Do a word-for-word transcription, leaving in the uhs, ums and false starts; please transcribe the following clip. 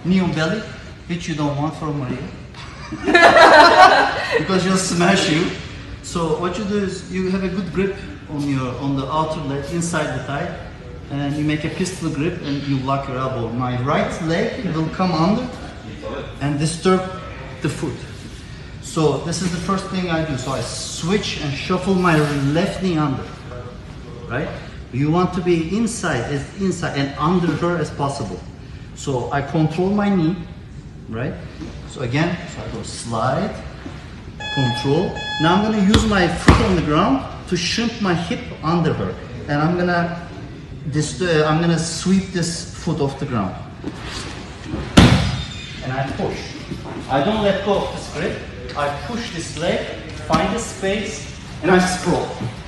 knee on belly, which you don't want from Maria. Because she'll smash you. So what you do is you have a good grip on your on the outer leg, inside the thigh, and you make a pistol grip and you lock your elbow. My right leg will come under and disturb the foot. So this is the first thing I do. So I switch and shuffle my left knee under, right? You want to be inside, as inside and under her as possible. So I control my knee, right? So again, so I go slide, control. Now I'm gonna use my foot on the ground to shimp my hip under her, and I'm gonna this uh, I'm gonna sweep this foot off the ground, and I push. I don't let go of this grip. I push this leg, find a space, and I sprawl.